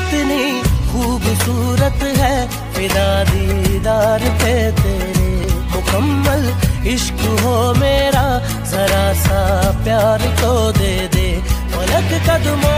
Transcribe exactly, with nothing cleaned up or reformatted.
कितनी खूबसूरत है फिदा दीदार पे तेरे। मुकम्मल इश्क हो मेरा, जरा सा प्यार तो दे दे। पलक कदमों